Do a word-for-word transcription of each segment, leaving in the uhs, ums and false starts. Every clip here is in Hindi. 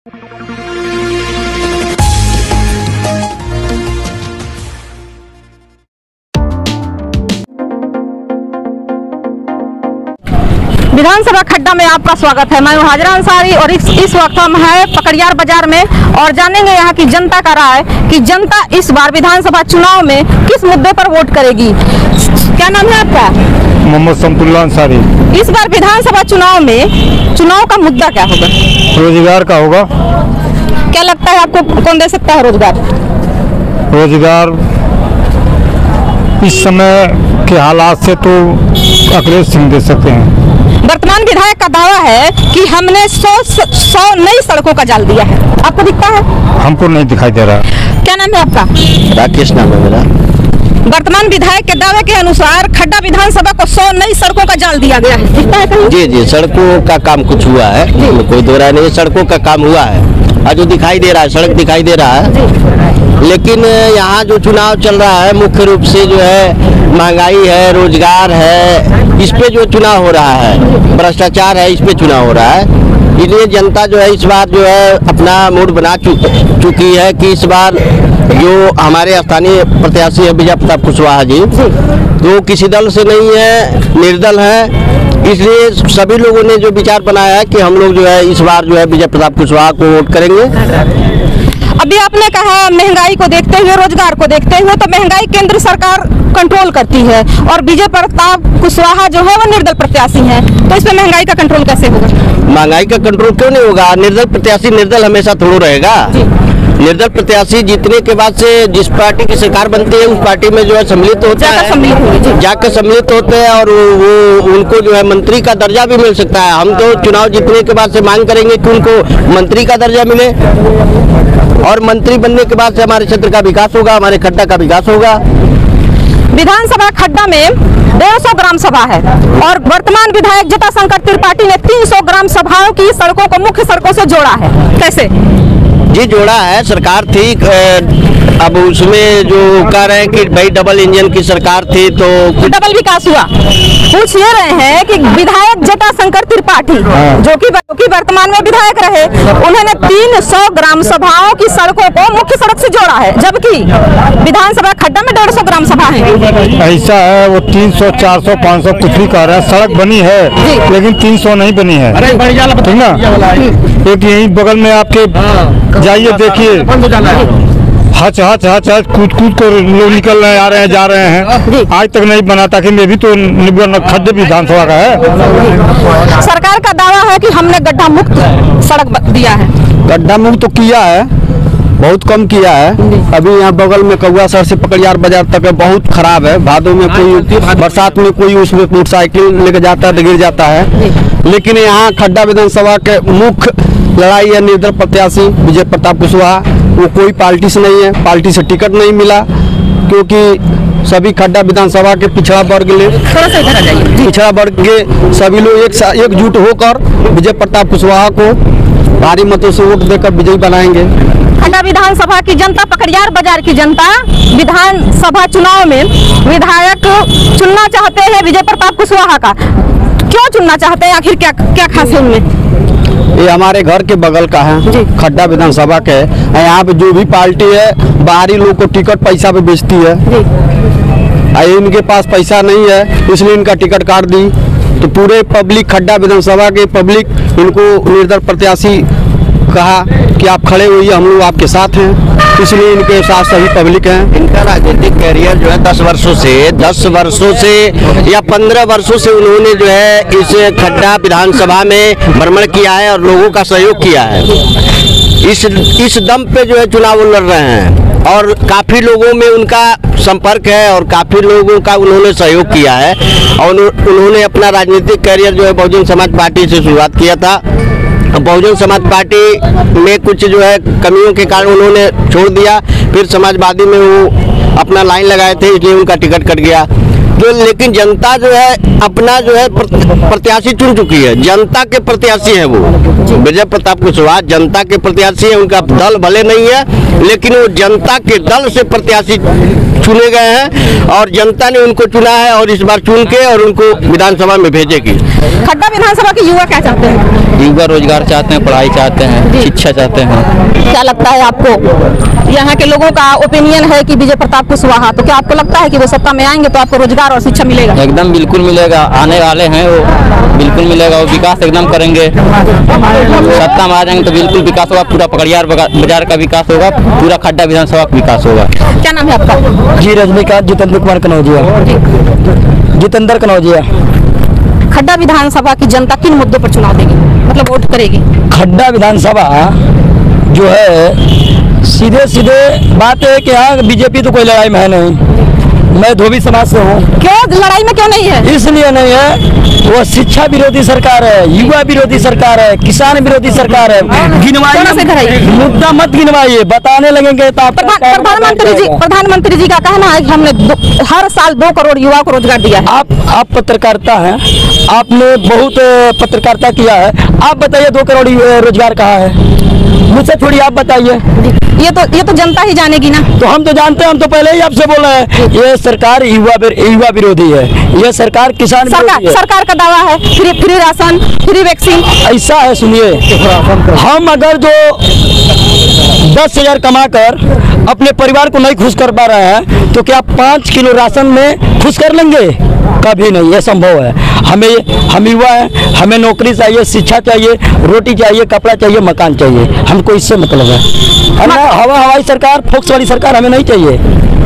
विधानसभा खड्डा में आपका स्वागत है। मैं हूं हाजरा अंसारी और इस, इस वक्त हम हैं पकड़ियार बाजार में और जानेंगे यहाँ की जनता का राय कि जनता इस बार विधानसभा चुनाव में किस मुद्दे पर वोट करेगी। क्या नाम है आपका? मोहम्मद शमसुल्लाह अंसारी। इस बार विधानसभा चुनाव में चुनाव का मुद्दा क्या होगा? रोजगार का होगा। क्या लगता है आपको कौन दे सकता है रोजगार? रोजगार इस समय के हालात से तो अखिलेश सिंह दे सकते हैं। वर्तमान विधायक का दावा है कि हमने सौ सौ नई सड़कों का जाल दिया है। आपको दिखता है? हमको नहीं दिखाई दे रहा। क्या नाम है आपका? राकेश नाम है मेरा। वर्तमान विधायक के दावे के अनुसार खड्डा विधानसभा को सौ नई सड़कों का जाल दिया गया है। दिखता है कहीं? जी जी, सड़कों का काम कुछ हुआ है, कोई दो राय नहीं, सड़कों का काम हुआ है और जो दिखाई दे रहा है सड़क दिखाई दे रहा है। लेकिन यहाँ जो चुनाव चल रहा है मुख्य रूप से जो है महंगाई है, रोजगार है, इस पे जो चुनाव हो रहा है, भ्रष्टाचार है, इस पे चुनाव हो रहा है। इसलिए जनता जो है इस बार जो है अपना मूड बना चुकी है कि इस बार जो हमारे स्थानीय प्रत्याशी है विजय प्रताप कुशवाहा जी, तो किसी दल से नहीं है, निर्दल है। इसलिए सभी लोगों ने जो विचार बनाया है कि हम लोग जो है इस बार जो है विजय प्रताप कुशवाहा को वोट करेंगे। अभी आपने कहा महंगाई को देखते हुए, रोजगार को देखते हुए, तो महंगाई केंद्र सरकार कंट्रोल करती है और विजय प्रताप कुशवाहा जो है वो निर्दल प्रत्याशी हैं, तो इसमें महंगाई का कंट्रोल कैसे होगा? महंगाई का कंट्रोल क्यों नहीं होगा? निर्दल प्रत्याशी निर्दल हमेशा थोड़ा रहेगा। निर्दल प्रत्याशी जीतने के बाद से जिस पार्टी की सरकार बनती है उस पार्टी में जो है सम्मिलित होता है, जाकर सम्मिलित होते हैं और वो उनको जो है मंत्री का दर्जा भी मिल सकता है। हम तो चुनाव जीतने के बाद से मांग करेंगे कि उनको मंत्री का दर्जा मिले और मंत्री बनने के बाद से हमारे क्षेत्र का विकास होगा, हमारे खड्डा का विकास होगा। विधानसभा खड्डा में डेढ़ सौ ग्राम सभा है और वर्तमान विधायक जटाशंकर त्रिपाठी ने तीन सौ ग्राम सभाओं की सड़कों को मुख्य सड़कों से जोड़ा है। कैसे? जी जोड़ा है, सरकार थी, अब उसमें जो कह रहे हैं कि भाई डबल इंजन की सरकार थी तो डबल विकास हुआ। पूछ ये रहे हैं कि विधायक जटाशंकर त्रिपाठी जो कि कि वर्तमान में विधायक रहे, उन्होंने तीन सौ ग्राम सभाओं की सड़कों को मुख्य सड़क से जोड़ा है, जबकि विधानसभा खड्डा में डेढ़ सौ ग्राम सभा है। ऐसा है, वो तीन सौ चार सौ पाँच सौ कुछ भी कह रहे हैं, सड़क बनी है लेकिन तीन सौ नहीं बनी है, ठीक ना। एक यही बगल में आपके जाइए देखिए, हच हच हच हच कूद कूद कर लोग निकल रहे आ रहे हैं, जा रहे हैं, आज तक नहीं बना। ताकि मैं भी तो खड्डे विधानसभा का है। सरकार का दावा है कि हमने गड्ढा मुक्त सड़क दिया है। गड्ढा मुक्त तो किया है, बहुत कम किया है। अभी यहाँ बगल में कौआ सर से पकड़ियार बाजार तक बहुत खराब है। भादों में कोई बरसात में कोई उसमें मोटरसाइकिल लेकर जाता है तो गिर जाता है। लेकिन यहाँ खड्डा विधानसभा के मुख्य लड़ाई है निर्दल प्रत्याशी विजय प्रताप कुशवाहा। वो कोई पार्टी से नहीं है, पार्टी से टिकट नहीं मिला, क्योंकि सभी खड्डा विधानसभा के पिछड़ा वर्ग ले पिछड़ा वर्ग के सभी लोग एक एकजुट होकर विजय प्रताप कुशवाहा को भारी मतों से वोट देकर विजयी बनाएंगे। खड्डा विधानसभा की जनता, पकड़ियार बाजार की जनता विधानसभा चुनाव में विधायक चुनना चाहते हैं विजय प्रताप कुशवाहा का। क्यों चुनना चाहते हैं, आखिर क्या क्या खास है उनमें? ये हमारे घर के बगल का है, खड्डा विधानसभा के। यहाँ पे जो भी पार्टी है बाहरी लोग को टिकट पैसा पे बेचती है, इनके पास पैसा नहीं है इसलिए इनका टिकट काट दी। तो पूरे पब्लिक, खड्डा विधानसभा के पब्लिक इनको निर्दल प्रत्याशी कहा कि आप खड़े हुई, हम लोग आपके साथ हैं, इसलिए इनके साथ सभी पब्लिक हैं। इनका राजनीतिक कैरियर जो है दस वर्षों से दस वर्षों से या पंद्रह वर्षों से उन्होंने जो है इस खड्डा विधानसभा में भ्रमण किया है और लोगों का सहयोग किया है। इस इस दम पे जो है चुनाव लड़ रहे हैं और काफ़ी लोगों में उनका संपर्क है और काफ़ी लोगों का उन्होंने सहयोग किया है और उन्होंने अपना राजनीतिक कैरियर जो है बहुजन समाज पार्टी से शुरुआत किया था। बहुजन समाज पार्टी में कुछ जो है कमियों के कारण उन्होंने छोड़ दिया, फिर समाजवादी में वो अपना लाइन लगाए थे, इसलिए उनका टिकट कट गया। जो लेकिन जनता जो है अपना जो है प्रत्याशी चुन चुकी है, जनता के प्रत्याशी है वो विजय प्रताप कुशवाहा, जनता के प्रत्याशी है। उनका दल भले नहीं है लेकिन वो जनता के दल से प्रत्याशी चुने गए हैं और जनता ने उनको चुना है और इस बार चुन के और उनको विधानसभा में भेजेगी। खड्डा विधानसभा के युवा क्या चाहते हैं? युवा रोजगार चाहते हैं, पढ़ाई चाहते हैं, शिक्षा चाहते हैं। क्या लगता है आपको, यहाँ के लोगों का ओपिनियन है कि विजय प्रताप कुशवाहा, तो क्या आपको लगता है कि वो सत्ता में आएंगे तो आपको रोजगार और शिक्षा मिलेगा? एकदम बिल्कुल मिलेगा, आने वाले हैं वो, बिल्कुल मिलेगा, वो विकास एकदम करेंगे। सत्ता में आ जाएंगे तो बिल्कुल विकास होगा, पूरा पकड़ियार बाजार का विकास होगा, पूरा खड्डा विधानसभा का विकास होगा। क्या नाम है आपका? जी रजनीकांत जितेंद्र कुमार कनौजिया। जितेंद्र कनौजिया। खड्डा विधानसभा की जनता किन मुद्दों पर चुनाव देगी, मतलब वोट करेगी? खड्डा विधानसभा जो है सीधे सीधे बात है कि यहाँ बीजेपी तो कोई लड़ाई में है नहीं। मैं धोबी समाज से हूँ। क्यों लड़ाई में क्यों नहीं है? इसलिए नहीं है, वो शिक्षा विरोधी सरकार है, युवा विरोधी सरकार है, किसान विरोधी सरकार है। गिनवाइए, मुद्दा मत गिनवाइए, बताने लगेंगे तो प्रधानमंत्री जी प्रधानमंत्री जी का कहना है कि हमने हर साल दो करोड़ युवा को रोजगार दिया है। आप आप पत्रकारिता हैं, आपने बहुत पत्रकारिता किया है, आप बताइए दो करोड़ रोजगार कहाँ है? मुझसे थोड़ी आप बताइए। ये तो ये तो जनता ही जानेगी ना। तो हम तो जानते हैं, हम तो पहले ही आपसे बोल रहे हैं, ये सरकार युवा युवा विरोधी है, ये सरकार किसान सरकार है। सरकार का दावा है free free ration, free vaccine. ऐसा है, सुनिए, हम अगर जो दस हजार कमा कर अपने परिवार को नहीं खुश कर पा रहे हैं तो क्या पाँच किलो राशन में खुश कर लेंगे? कभी नहीं, ये संभव है। हमें हम युवा हैं, हमें नौकरी चाहिए, शिक्षा चाहिए, रोटी चाहिए, कपड़ा चाहिए, मकान चाहिए, हमको इससे मतलब है। हमें हवा हवाई सरकार, फोक्स वाली सरकार हमें नहीं चाहिए।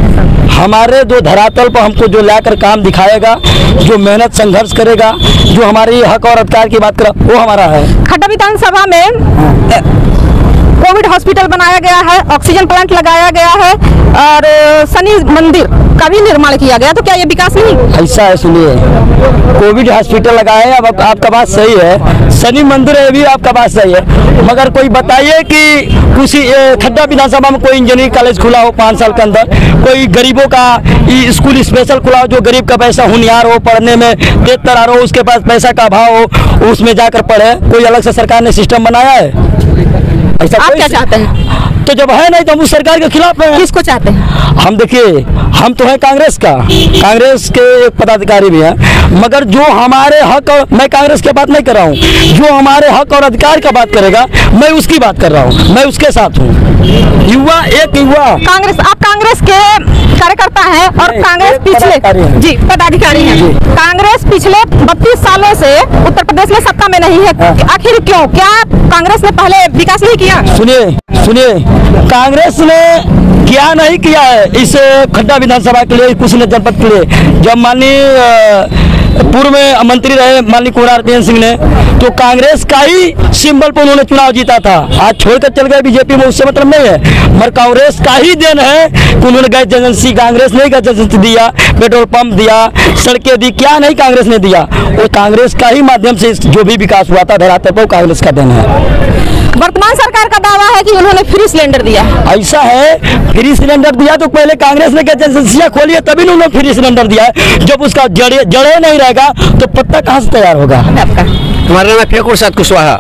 हमारे जो धरातल पर हमको जो लाकर काम दिखाएगा, जो मेहनत संघर्ष करेगा, जो हमारे हक और अधिकार की बात करेगा, वो हमारा है। खड्डा विधानसभा में कोविड हॉस्पिटल बनाया गया है, ऑक्सीजन प्लांट लगाया गया है और शनि मंदिर का भी निर्माण किया गया, तो क्या ये विकास नहीं? ऐसा है, सुनिए, कोविड हॉस्पिटल लगाया है, अब आपका बात सही है, शनि मंदिर है भी आपका बात सही है, मगर कोई बताइए कि किसी खड्डा विधानसभा में कोई इंजीनियरिंग कॉलेज खुला हो पाँच साल के अंदर, कोई गरीबों का स्कूल स्पेशल खुला हो, जो गरीब का पैसा होनियार हो, पढ़ने में तेज तरार हो, उसके पास पैसा का अभाव हो, उसमें जाकर पढ़े, कोई अलग से सरकार ने सिस्टम बनाया है? ऐसा आप क्या चाहते हैं? तो जब है नहीं तो हम उस सरकार के खिलाफ हैं। किसको चाहते हैं? हम देखिए, हम तो हैं कांग्रेस का, कांग्रेस के एक पदाधिकारी भी हैं, मगर जो हमारे हक, मैं कांग्रेस की बात नहीं कर रहा हूँ, जो हमारे हक और अधिकार का बात करेगा मैं उसकी बात कर रहा हूँ, मैं उसके साथ हूँ। युवा एक युवा कांग्रेस, आप कांग्रेस के कार्यकर्ता हैं और कांग्रेस पिछले जी पदाधिकारी हैं। कांग्रेस पिछले बत्तीस सालों से उत्तर प्रदेश में सत्ता में नहीं है, आखिर क्यों? क्या कांग्रेस ने पहले विकास नहीं किया? सुनिए सुनिए, कांग्रेस ने क्या नहीं किया है इस खड्डा विधानसभा के लिए, कुछ जनपद के लिए। जब माननीय पूर्व में मंत्री रहे माननीय कुमार सिंह ने, तो कांग्रेस का ही सिंबल पर उन्होंने चुनाव जीता था। आज छोड़कर चल गए बीजेपी में, उससे मतलब नहीं है, मगर कांग्रेस का ही देन है कि उन्होंने गैस एजेंसी, कांग्रेस ने गैस एजेंसी दिया, पेट्रोल पंप दिया, सड़कें दी, क्या नहीं कांग्रेस ने दिया? वो कांग्रेस का ही माध्यम से जो भी विकास हुआ था धरातल पर, कांग्रेस का देन है। वर्तमान सरकार का दावा है कि उन्होंने फ्री सिलेंडर दिया। ऐसा है, फ्री सिलेंडर दिया तो पहले कांग्रेस ने गैस एजेंसियां खोली है, तभी उन्होंने फ्री सिलेंडर दिया है। जब उसका जड़े जड़े नहीं रहेगा तो पत्ता कहाँ से तैयार होगा? हमारा नाम फेकुर साथ कुशवाहा।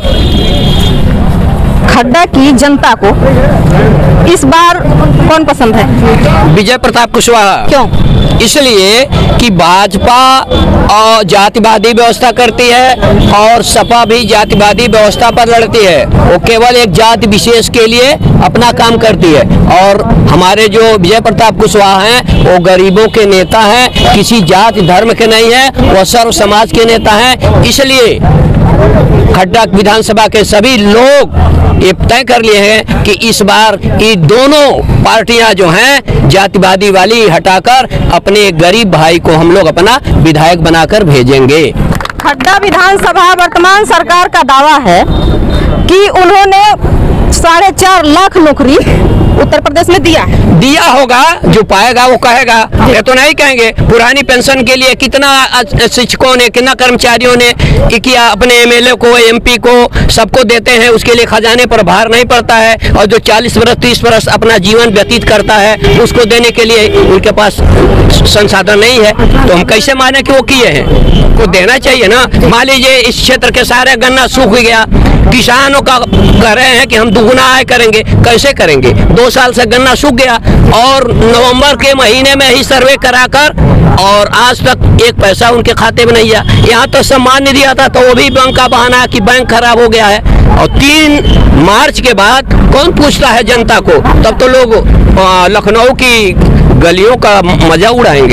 खड्डा की जनता को इस बार कौन पसंद है? विजय प्रताप कुशवाहा। क्यों? इसलिए कि भाजपा और जातिवादी व्यवस्था करती है और सपा भी जातिवादी व्यवस्था पर लड़ती है। वो केवल एक जाति विशेष के लिए अपना काम करती है। और हमारे जो विजय प्रताप कुशवाहा हैं वो गरीबों के नेता हैं, किसी जाति धर्म के नहीं है, वो सर्व समाज के नेता हैं। इसलिए खड्डा विधानसभा के सभी लोग ये तय कर लिए हैं कि इस बार ये दोनों पार्टियां जो हैं जातिवादी वाली हटाकर अपने गरीब भाई को हम लोग अपना विधायक बनाकर भेजेंगे। खड्डा विधानसभा वर्तमान सरकार का दावा है कि उन्होंने साढ़े चार लाख नौकरी उत्तर प्रदेश में दिया दिया होगा, जो पाएगा वो कहेगा, ये तो नहीं कहेंगे। पुरानी पेंशन के लिए कितना शिक्षकों ने, कितना कर्मचारियों ने किया, अपने एमएलए को, एमपी को, सबको देते हैं, उसके लिए खजाने पर भार नहीं पड़ता है। और जो चालीस वर्ष तीस वर्ष अपना जीवन व्यतीत करता है उसको देने के लिए उनके पास संसाधन नहीं है, तो हम कैसे माने कि वो किए हैं? को देना चाहिए ना। मान लीजिए इस क्षेत्र के सारे गन्ना सूख गया, किसानों का कह रहे हैं कि हम दुगुना आय करेंगे। कैसे करेंगे? दो साल से गन्ना सूख गया और नवंबर के महीने में ही सर्वे कराकर और आज तक एक पैसा उनके खाते में नहीं आया। यहाँ तो सम्मान निधि आता तो वो भी बैंक का बहाना कि बैंक खराब हो गया है। और तीन मार्च के बाद कौन पूछता है जनता को? तब तो लोग लखनऊ की गलियों का मजा उड़ाएंगे।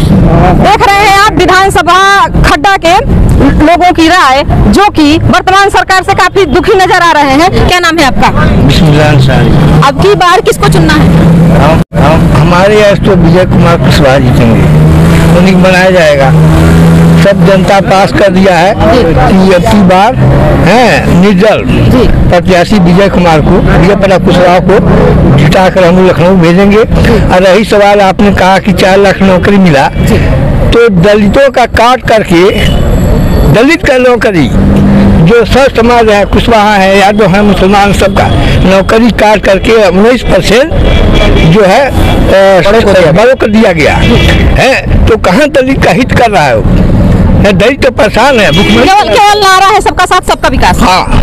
देख रहे हैं आप विधानसभा खड्डा के लोगों की राय, जो कि वर्तमान सरकार से काफी दुखी नजर आ रहे हैं। क्या नाम है आपका? बिस्मिल्लाह अंसारी। अब की बार किसको चुनना है? हम, हम हमारे यहाँ तो विजय कुमार कुशवाहा जीतेंगे, उन्हीं को बनाया जाएगा। सब जनता पास कर दिया है कि अब की बार है निर्दल प्रत्याशी विजय कुमार को, विजय प्रताप कुशवाहा को जिता कर हम लखनऊ भेजेंगे। और रही सवाल, आपने कहा कि चार लाख नौकरी मिला, तो दलितों का काट करके दलित का नौकरी जो सर समाज है, कुशवाहा है, यादव है, मुसलमान, सबका नौकरी काट करके उन्नीस परसेंट जो है बड़ों कर दिया गया है। तो कहाँ दलित का हित कर रहा है वो? दलित तो परेशान है। केवल केवल नारा है सबका साथ सबका विकास। हाँ,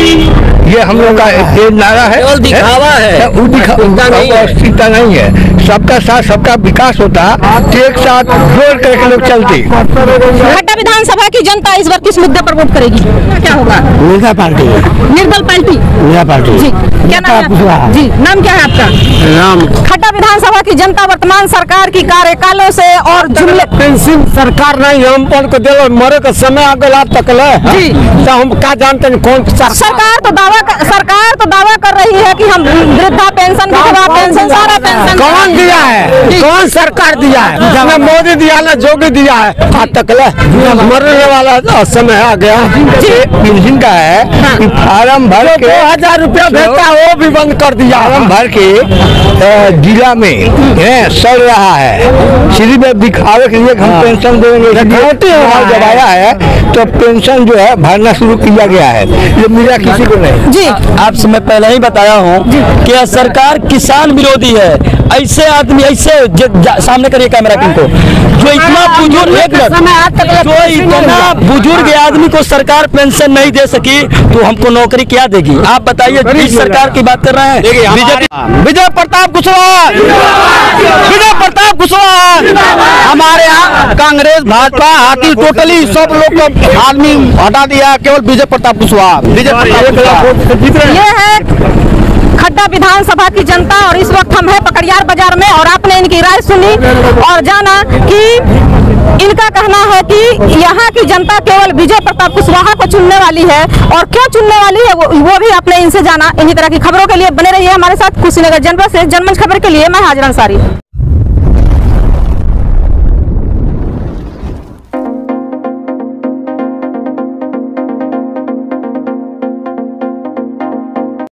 ये हम लोग का ये नारा है, केवल दिखावा है, वो दिखावा नहीं है। सबका साथ सबका विकास होता तो एक साथ जोड़ करके लोग चलते। खड्डा विधानसभा की जनता इस बार किस मुद्दे पर वोट करेगी? क्या होगा? निर्दल पार्टी। निर्दल पार्टी। निर्दल पार्टी जी, क्या नाम है? जी, नाम क्या है आपका? नाम। खड्डा विधानसभा की जनता वर्तमान सरकार की कार्यकालों से और जुमले पेंशन सरकार नहीं हम को दे मरे का समय आ गया तक जी, तो हम क्या जानते हैं कौन सरकार तो दावा सरकार तो दावा कर रही है कि हम वृद्धा पेंशन, विधवा पेंशन, सारा पेंशन कौन दिया है? कौन सरकार दिया है? मोदी दिया ना, जोगी दिया है? आज तक मरने वाला समय आ गया। पेंशन का है कि फार्म भर के दो हजार रुपया भेजता है, वो भी बंद कर दिया। फार्म भर के जिला में सड़ रहा है, सिर्फ में दिखावे के लिए हम पेंशन देंगे। जब आया है तो पेंशन जो है भरना शुरू किया गया है, ये मिला किसी को नहीं। जी, आपसे मैं पहले ही बताया हूँ कि सरकार किसान विरोधी है। ऐसे आदमी ऐसे सामने करिए कैमरा किनको, जो इतना बुजुर्ग एक जो इतना बुजुर्ग आदमी को सरकार पेंशन नहीं दे सकी तो हमको नौकरी क्या देगी? आप बताइए, जिस सरकार की बात कर रहे हैं बीजेपी। विजय प्रताप कुशवाहा, विजय प्रताप कुशवाहा। हमारे यहाँ कांग्रेस, भाजपा, हाथी टोटली सब लोग को आदमी हटा दिया, केवल विजय प्रताप कुशवाहा। विजय प्रताप ये है खड्डा विधानसभा की जनता और इस वक्त हम हैं पकड़ियार बाजार में और आपने इनकी राय सुनी और जाना कि इनका कहना है कि यहाँ की जनता केवल विजय प्रताप कुशवाहा को चुनने वाली है। और क्यों चुनने वाली है वो, वो भी आपने इनसे जाना। इन्हीं तरह की खबरों के लिए बने रहिए हमारे साथ। कुशीनगर जनपद से जनमंच खबर के लिए मैं हाजिर अंसारी।